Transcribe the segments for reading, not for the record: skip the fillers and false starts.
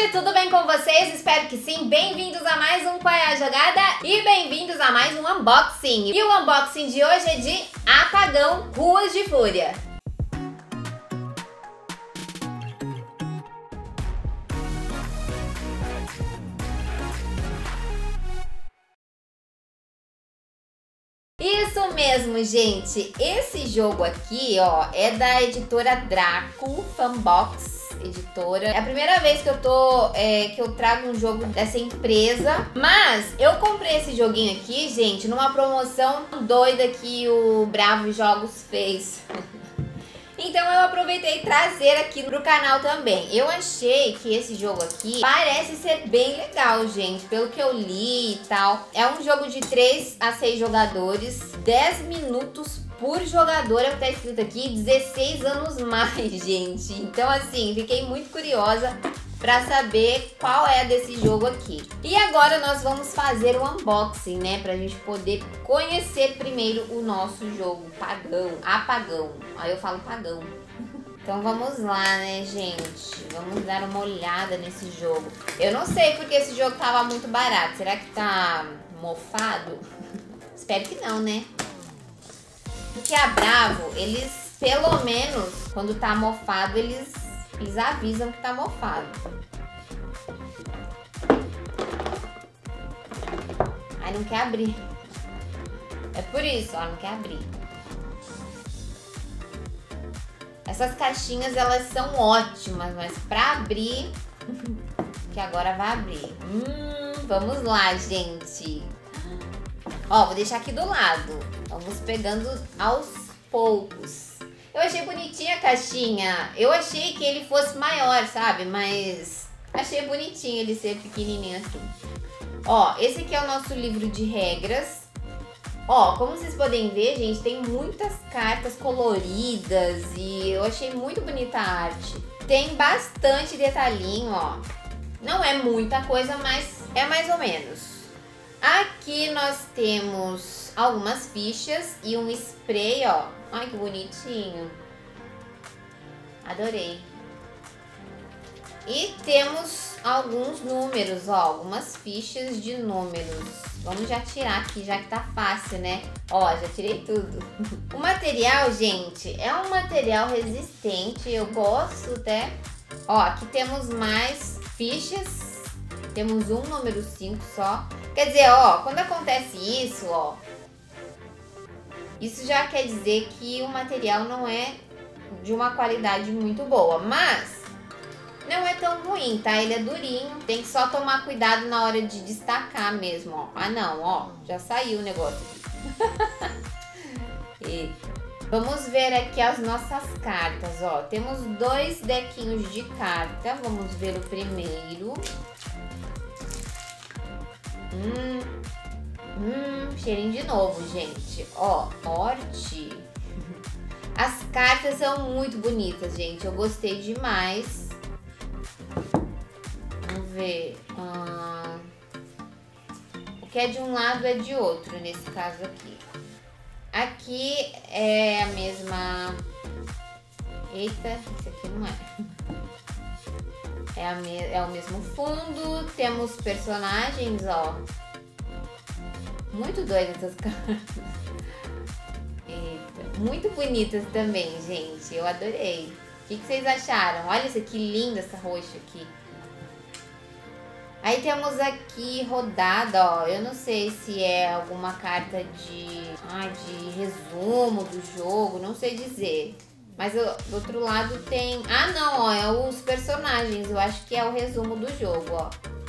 gente, tudo bem com vocês? Espero que sim. Bem-vindos a mais um Qual é a Jogada e bem-vindos a mais um unboxing. E o unboxing de hoje é de Apagão Ruas de Fúria. Isso mesmo, gente. Esse jogo aqui, ó, é da editora Draco Fanbox Editora. É a primeira vez que eu trago um jogo dessa empresa. Mas eu comprei esse joguinho aqui, gente, numa promoção doida que o Bravo Jogos fez. Então eu aproveitei trazer aqui pro canal também. Eu achei que esse jogo aqui parece ser bem legal, gente, pelo que eu li e tal. É um jogo de 3 a 6 jogadores, 10 minutos por jogador, é o que tá escrito aqui, 16 anos mais, gente. Então assim, fiquei muito curiosa pra saber qual é desse jogo aqui. E agora nós vamos fazer o unboxing, né? Pra gente poder conhecer primeiro o nosso jogo, Apagão. Aí eu falo pagão. Então vamos lá, né, gente? Vamos dar uma olhada nesse jogo. Eu não sei porque esse jogo tava muito barato. Será que tá mofado? Espero que não, né? Porque a Bravo, eles, pelo menos, quando tá mofado, eles avisam que tá mofado. Ai, não quer abrir. É por isso, ó, não quer abrir. Essas caixinhas, elas são ótimas, mas pra abrir, que agora vai abrir. Vamos lá, gente. Ó, vou deixar aqui do lado. Vamos pegando aos poucos. Eu achei bonitinha a caixinha. Eu achei que ele fosse maior, sabe? Mas achei bonitinho ele ser pequenininho assim. Ó, esse aqui é o nosso livro de regras. Ó, como vocês podem ver, gente, tem muitas cartas coloridas e eu achei muito bonita a arte. Tem bastante detalhinho, ó. Não é muita coisa, mas é mais ou menos. Aqui nós temos algumas fichas e um spray, ó. Ai, que bonitinho. Adorei. E temos alguns números, ó. Algumas fichas de números. Vamos já tirar aqui, já que tá fácil, né? Ó, já tirei tudo. O material, gente, é um material resistente. Eu gosto até. Ó, aqui temos mais fichas. Temos um número 5 só. Quer dizer, ó, quando acontece isso, ó, isso já quer dizer que o material não é de uma qualidade muito boa, mas não é tão ruim, tá? Ele é durinho, tem que só tomar cuidado na hora de destacar mesmo, ó. Ah, não, ó, já saiu o negócio aqui. Vamos ver aqui as nossas cartas, ó. Temos 2 dequinhos de carta, vamos ver o primeiro. Cheirinho de novo, gente. Ó, morte. As cartas são muito bonitas, gente. Eu gostei demais. Vamos ver. O que é de um lado é de outro, nesse caso aqui. Aqui é a mesma... Eita, esse aqui não é. É o mesmo fundo. Temos personagens, ó. Muito doidas essas cartas. Eita, muito bonitas também, gente. Eu adorei. O que vocês acharam? Olha isso aqui, linda essa roxa aqui. Aí temos aqui rodada, ó. Eu não sei se é alguma carta de resumo do jogo. Não sei dizer. Mas do outro lado tem... Ah, não, ó. É os personagens. Eu acho que é o resumo do jogo, ó.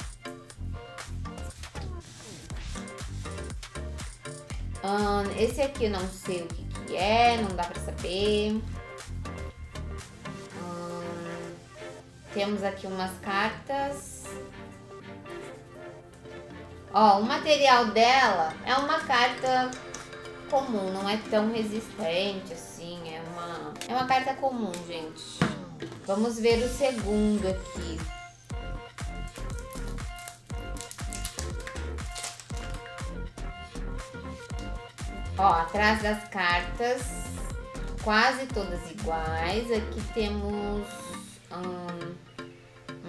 Esse aqui eu não sei o que é, não dá pra saber. Temos aqui umas cartas. Ó, o material dela é uma carta comum, não é tão resistente assim. É uma carta comum, gente. Vamos ver o segundo aqui. Ó, atrás das cartas, quase todas iguais. Aqui temos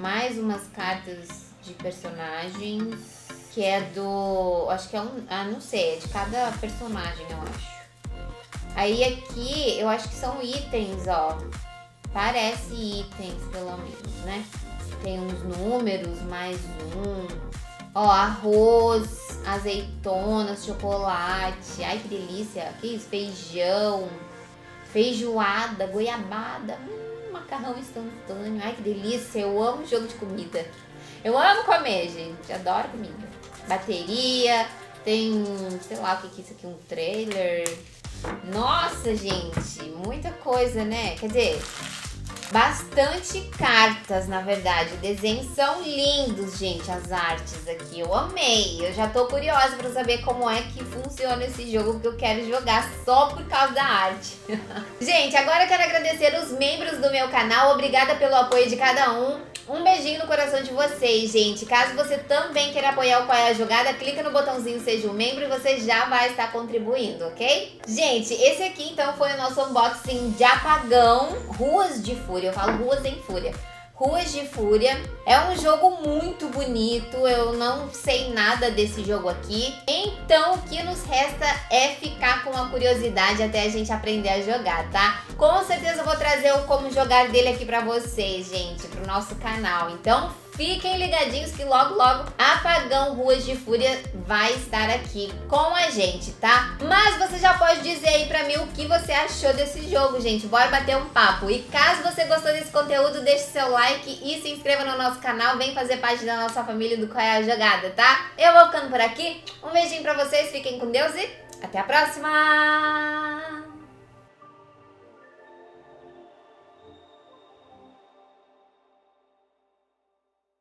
mais umas cartas de personagens, que é do... acho que é um... ah, não sei, é de cada personagem, eu acho. Aí aqui, eu acho que são itens, ó. Parece itens, pelo menos, né? Tem uns números, mais um. Ó, arroz, azeitonas, chocolate. Ai, que delícia. Que isso? Feijão, feijoada, goiabada. Macarrão instantâneo. Ai, que delícia. Eu amo jogo de comida. Eu amo comer, gente. Adoro comida. Bateria. Tem, sei lá, o que é isso aqui? Um trailer. Nossa, gente. Muita coisa, né? Quer dizer... bastante cartas, na verdade. Os desenhos são lindos, gente, as artes aqui. Eu amei. Eu já tô curiosa pra saber como é que funciona esse jogo, porque eu quero jogar só por causa da arte. Gente, agora eu quero agradecer os membros do meu canal. Obrigada pelo apoio de cada um. Um beijinho no coração de vocês, gente. Caso você também queira apoiar o Qual é a Jogada, clica no botãozinho Seja um Membro e você já vai estar contribuindo, ok? Gente, esse aqui então foi o nosso unboxing de Apagão Ruas de Fúria. Eu falo Ruas em Fúria. Ruas de Fúria. É um jogo muito bonito. Eu não sei nada desse jogo aqui. Então, o que nos resta é ficar com a curiosidade até a gente aprender a jogar, tá? Com certeza eu vou trazer o como jogar dele aqui pra vocês, gente, pro nosso canal. Então, fiquem ligadinhos que logo, logo Apagão Ruas de Fúria vai estar aqui com a gente, tá? Mas você já pode dizer aí pra mim o que você achou desse jogo, gente. Bora bater um papo. E caso você gostou desse conteúdo, deixe seu like e se inscreva no nosso canal. Vem fazer parte da nossa família do Qual é a Jogada, tá? Eu vou ficando por aqui. Um beijinho pra vocês, fiquem com Deus e até a próxima!